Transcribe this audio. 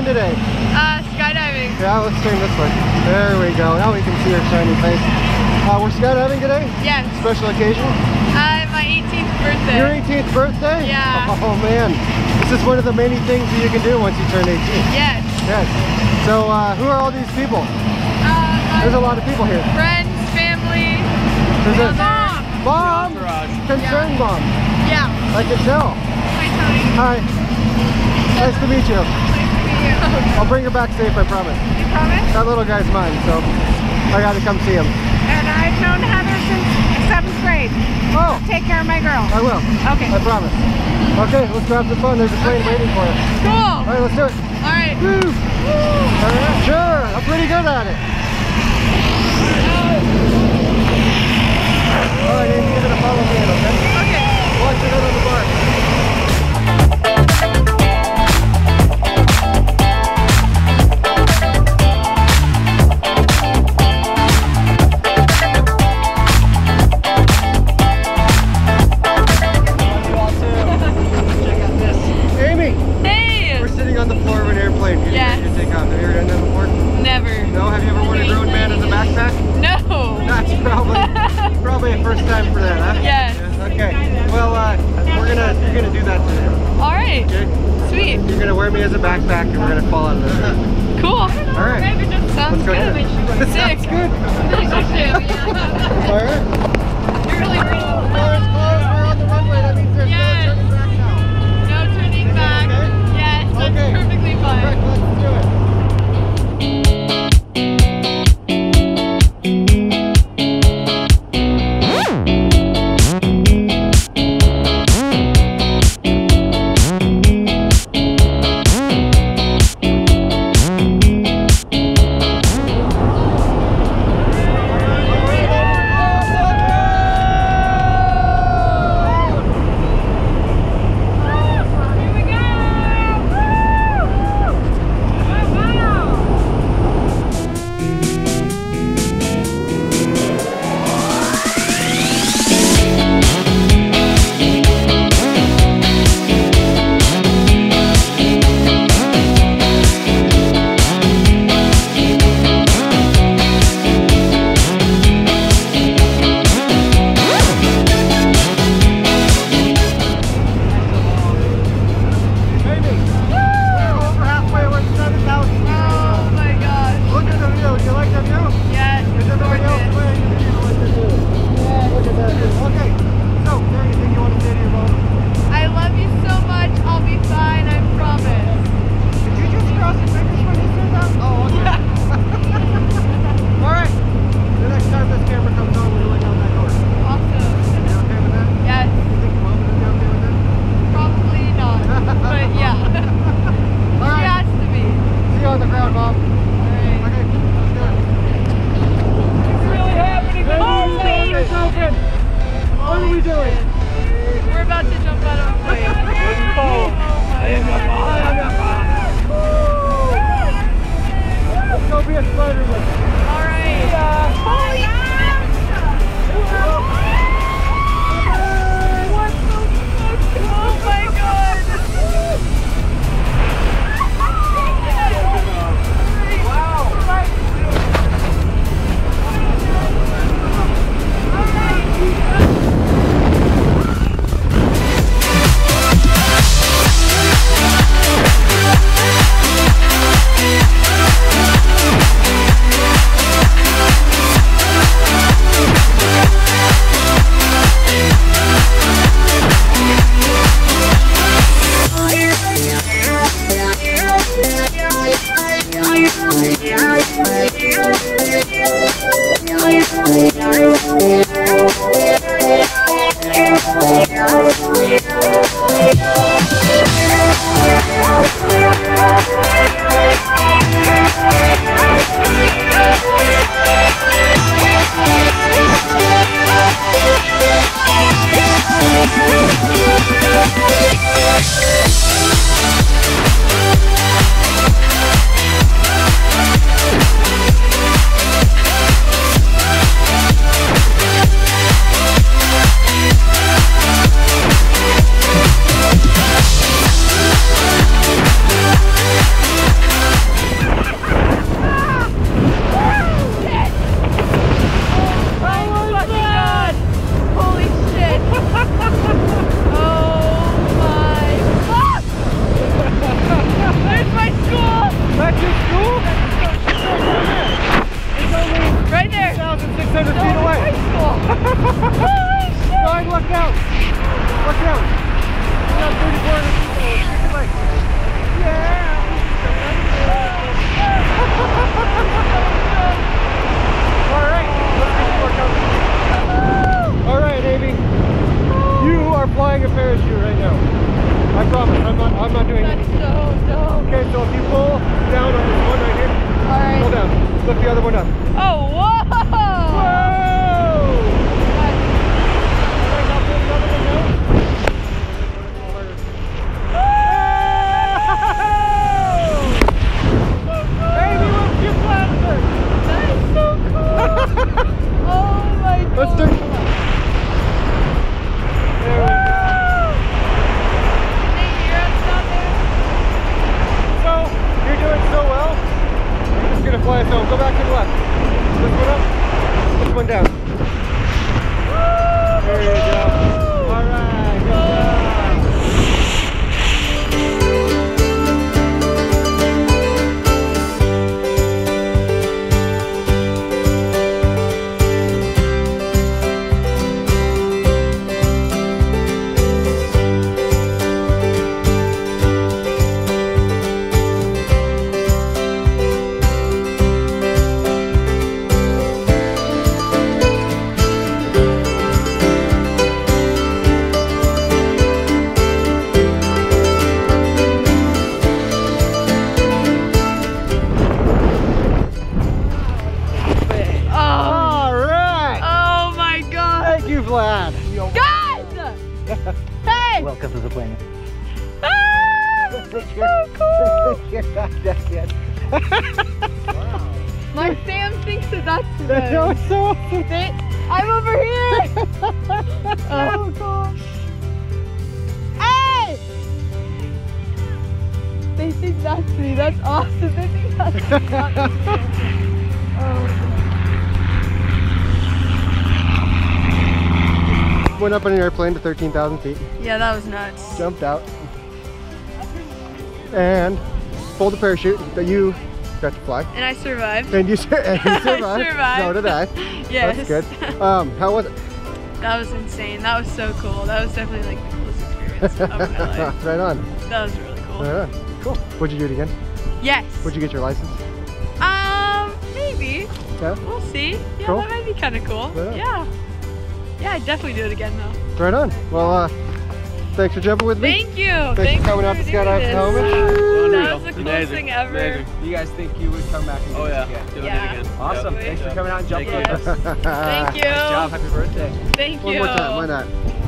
doing today? Skydiving. Yeah, let's turn this way. There we go. Now we can see her shiny face. We're skydiving today? Yes. Special occasion? My 18th birthday. Your 18th birthday? Yeah. Oh man. This is one of the many things that you can do once you turn 18. Yes. Yes. So who are all these people? There's a lot of people here. Friends, family. Who's this? Mom. Mom? Concerned mom. Yeah. I can tell. Hi, Tony. Hi. Nice to meet you. Nice to meet you. I'll bring her back safe, I promise. You promise? That little guy's mine, so I gotta come see him. And I've known Heather since 7th grade. Oh! Take care of my girl. I will. Okay. I promise. Okay, let's grab some fun. There's a plane waiting for us. Cool. Alright, let's do it. Alright. Woo! Alright, sure. I'm pretty good at it. Alright, Amy, you're gonna follow me in, okay? Okay. Watch it out on the bar. On the floor of an airplane. Yes. You take off. Have you ever done that before? Never. No? Have you ever worn a grown man as a backpack? No. That's probably a first time for that, huh? Yes. Okay. Well, you're gonna do that today. All right. Okay. Sweet. You're gonna wear me as a backpack, and we're gonna fall out of this. Cool. All right. Sounds Let's go good. ahead. Sick. Sounds good. All right. You're really great. Doors closed. We're on the runway. That means there's Yes. no turning back now. No turning back. Okay? Yes, that's Okay. perfectly fine. All right, let's do it. I'm not doing That's it. so dope. Okay, so if you pull down on this one right here, pull Alright. down. Lift the other one up. Oh, whoa! Whoa! That's- Alright, now pull the other one down. Baby, let's get faster! That is so cool! Oh my god! Let's do it. There we go. Nate, you're up down there? So, you're doing so well. You're just gonna fly us home. Go back to the left. This one up. This one down. There you go. Alright, good job. Alright! Oh my god! Thank you, Vlad. Guys! Hey! Welcome to the planet. Ah, this is so cool! My Sam thinks that that's That good. was so awesome. I'm over here! Oh gosh. Hey! They think that's me. That's awesome. They think that's me. Not me. Oh. Went up on an airplane to 13,000 feet, Yeah, that was nuts. jumped out, and pulled the parachute that you got to fly. And I survived. And you, and you survived. survived. So did I. Yes. That's good. How was it? That was insane. That was so cool. That was definitely like the coolest experience of my life. Right on. That was really cool. Right on. Cool. Would you do it again? Yes. Would you get your license? Maybe. Yeah. We'll see. Yeah, Cool. that might be kind of cool. Yeah. Yeah. Yeah, I'd definitely do it again though. Right on. Well, thanks for jumping with me. Thank you. Thanks for coming out to doing Skydive this. Helmet. That was the coolest thing ever. You guys think you would come back and do this again? Doing it again. Awesome. Yep. Thanks for coming out and jumping Yes. with us. Thank you. Nice job. Happy birthday. Thank One you. more time. Why not?